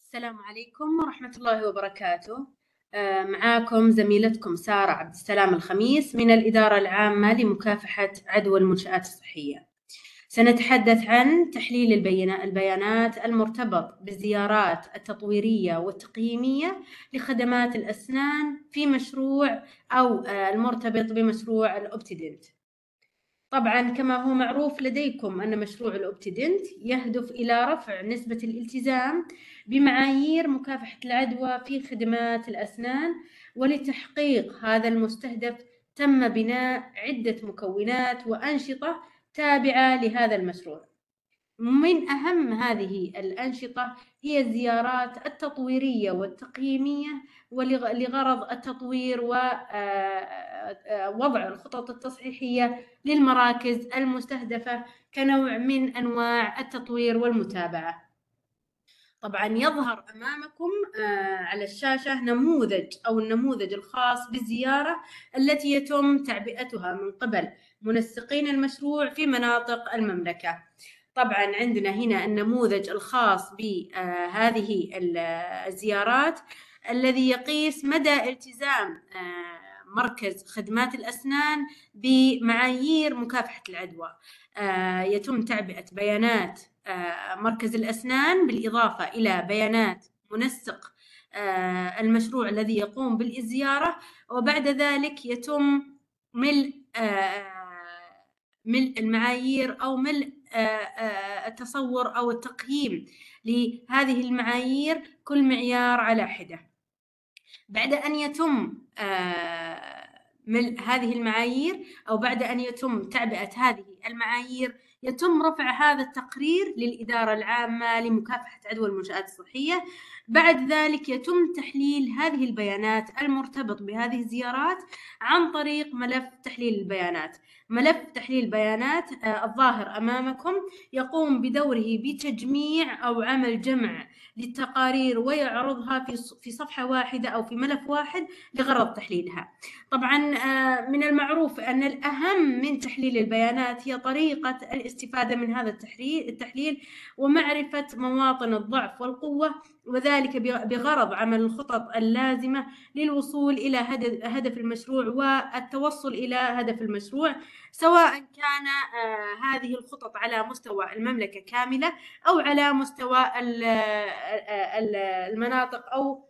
السلام عليكم ورحمة الله وبركاته. معاكم زميلتكم سارة عبد السلام الخميس من الإدارة العامة لمكافحة عدوى المنشآت الصحية. سنتحدث عن تحليل البيانات المرتبط بالزيارات التطويرية والتقييمية لخدمات الأسنان في مشروع أو المرتبط بمشروع الأوبتيدنت. طبعا كما هو معروف لديكم أن مشروع الأوبتيدنت يهدف إلى رفع نسبة الالتزام بمعايير مكافحة العدوى في خدمات الأسنان، ولتحقيق هذا المستهدف تم بناء عدة مكونات وأنشطة تابعة لهذا المشروع. من أهم هذه الأنشطة هي الزيارات التطويرية والتقييمية لغرض التطوير ووضع الخطط التصحيحية للمراكز المستهدفة كنوع من أنواع التطوير والمتابعة. طبعا يظهر أمامكم على الشاشة النموذج الخاص بالزيارة التي يتم تعبئتها من قبل منسقين المشروع في مناطق المملكة. طبعا عندنا هنا النموذج الخاص بهذه الزيارات الذي يقيس مدى التزام مركز خدمات الأسنان بمعايير مكافحة العدوى. يتم تعبئة بيانات مركز الأسنان بالإضافة إلى بيانات منسق المشروع الذي يقوم بالزيارة، وبعد ذلك يتم ملء المعايير أو ملء التصور أو التقييم لهذه المعايير، كل معيار على حدة. بعد أن يتم ملء هذه المعايير أو بعد أن يتم تعبئة هذه المعايير، يتم رفع هذا التقرير للإدارة العامة لمكافحة عدوى المنشآت الصحية. بعد ذلك يتم تحليل هذه البيانات المرتبط بهذه الزيارات عن طريق ملف تحليل البيانات. ملف تحليل البيانات الظاهر أمامكم يقوم بدوره بتجميع أو عمل جمع للتقارير ويعرضها في صفحة واحدة أو في ملف واحد لغرض تحليلها. طبعا من المعروف أن الأهم من تحليل البيانات هي طريقة الاستفادة من هذا التحليل ومعرفة مواطن الضعف والقوة، وذلك بغرض عمل الخطط اللازمة للوصول إلى هدف المشروع والتوصل إلى هدف المشروع، سواء كان هذه الخطط على مستوى المملكة كاملة أو على مستوى المناطق أو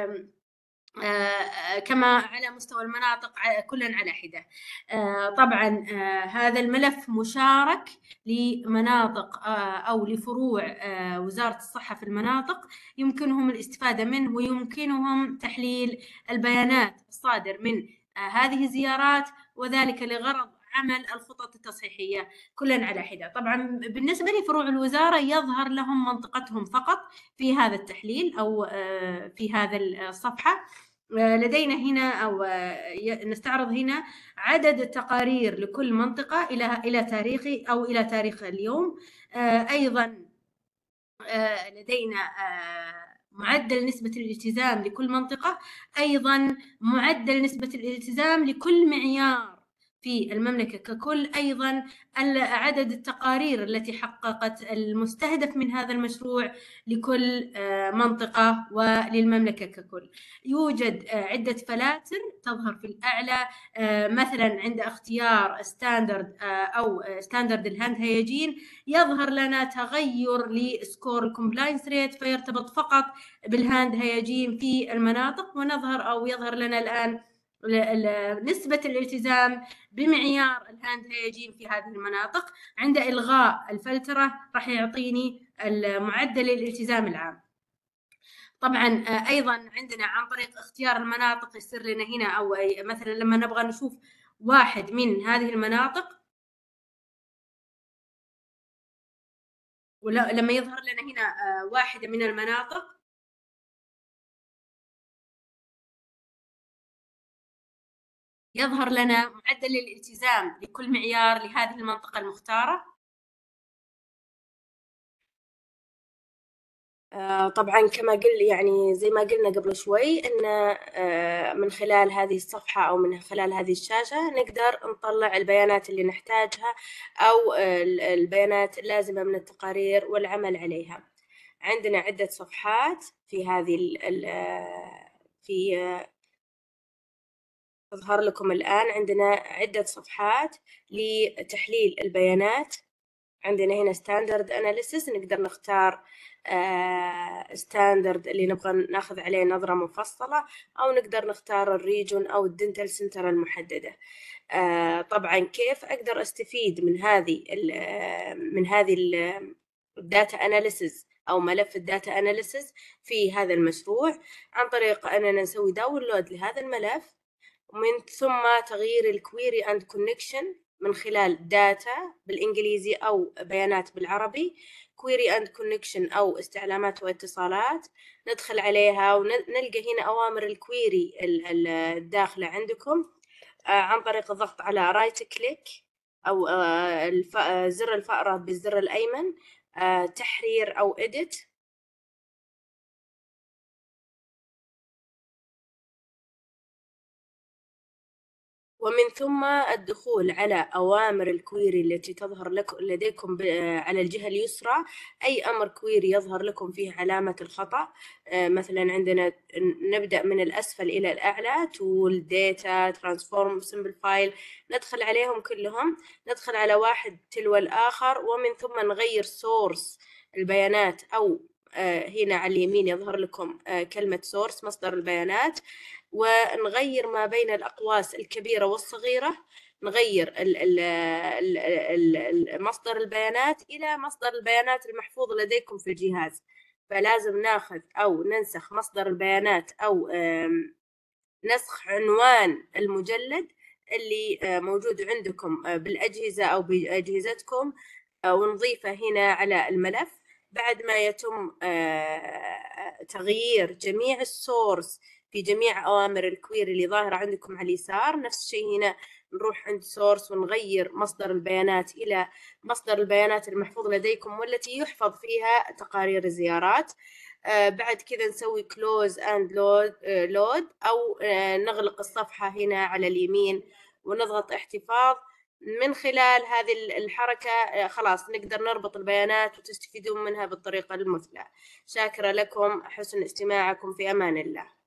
كما على مستوى المناطق كلا على حدة. طبعا هذا الملف مشارك لمناطق أو لفروع وزارة الصحة في المناطق، يمكنهم الاستفادة منه ويمكنهم تحليل البيانات الصادر من هذه الزيارات، وذلك لغرض عمل الخطط التصحيحية كلا على حدة. طبعا بالنسبة لفروع الوزارة يظهر لهم منطقتهم فقط في هذا التحليل أو في هذا الصفحة. لدينا هنا أو نستعرض هنا عدد التقارير لكل منطقة إلى تاريخ أو إلى تاريخ اليوم. أيضا لدينا معدل نسبة الالتزام لكل منطقة، أيضا معدل نسبة الالتزام لكل معيار في المملكة ككل، أيضا عدد التقارير التي حققت المستهدف من هذا المشروع لكل منطقة وللمملكة ككل. يوجد عدة فلاتر تظهر في الأعلى، مثلا عند اختيار ستاندرد أو ستاندرد الهاند هيجين يظهر لنا تغير لسكور الكومبلاينس ريت فيرتبط فقط بالهاند هيجين في المناطق، يظهر لنا الآن نسبة الالتزام بمعيار الهاند هيجين في هذه المناطق. عند إلغاء الفلترة راح يعطيني معدل الالتزام العام. طبعا أيضا عندنا عن طريق اختيار المناطق يصير لنا هنا، أو مثلا لما نبغى نشوف واحد من هذه المناطق، ولما يظهر لنا هنا واحدة من المناطق يظهر لنا معدل الالتزام لكل معيار لهذه المنطقة المختارة. طبعا كما يعني زي ما قلنا قبل شوي أن من خلال هذه الصفحة أو من خلال هذه الشاشة نقدر نطلع البيانات اللي نحتاجها أو البيانات اللازمة من التقارير والعمل عليها. عندنا عدة صفحات في هذه في تظهر لكم الآن. عندنا عدة صفحات لتحليل البيانات. عندنا هنا ستاندرد أناليسيس، نقدر نختار ستاندرد اللي نبغى ناخذ عليه نظرة مفصلة، أو نقدر نختار الريجون أو الدنتال سنتر المحددة. طبعا كيف أقدر أستفيد من هذه الداتا أناليسيس أو ملف الداتا أناليسيس في هذا المشروع؟ عن طريق أننا نسوي داونلود لهذا الملف، ومن ثم تغيير الكويري اند كونكشن من خلال داتا بالإنجليزي أو بيانات بالعربي. كويري اند كونكشن أو استعلامات واتصالات، ندخل عليها ونلقى هنا أوامر الكويري الداخلة عندكم عن طريق الضغط على رايت كليك أو زر الفأرة بالزر الأيمن، تحرير أو إديت. ومن ثم الدخول على أوامر الكويري التي تظهر لديكم على الجهة اليسرى. أي أمر كويري يظهر لكم فيه علامة الخطأ، مثلا عندنا نبدأ من الأسفل إلى الأعلى، تول، داتا، ترانسفورم، سمبل فايل، ندخل عليهم كلهم، ندخل على واحد تلو الآخر، ومن ثم نغير سورس البيانات، أو هنا على اليمين يظهر لكم كلمة سورس مصدر البيانات، ونغير ما بين الأقواس الكبيرة والصغيرة. نغير مصدر البيانات إلى مصدر البيانات المحفوظ لديكم في الجهاز. فلازم ناخذ أو ننسخ مصدر البيانات، أو نسخ عنوان المجلد اللي موجود عندكم بالأجهزة أو بأجهزتكم، ونضيفه هنا على الملف. بعد ما يتم تغيير جميع السورس في جميع أوامر الكويري اللي ظاهرة عندكم على اليسار، نفس الشيء هنا نروح عند سورس ونغير مصدر البيانات إلى مصدر البيانات المحفوظ لديكم والتي يحفظ فيها تقارير الزيارات. بعد كذا نسوي close and load أو نغلق الصفحة هنا على اليمين ونضغط احتفاظ. من خلال هذه الحركة خلاص نقدر نربط البيانات وتستفيدون منها بالطريقة المثلى. شاكرة لكم حسن استماعكم، في أمان الله.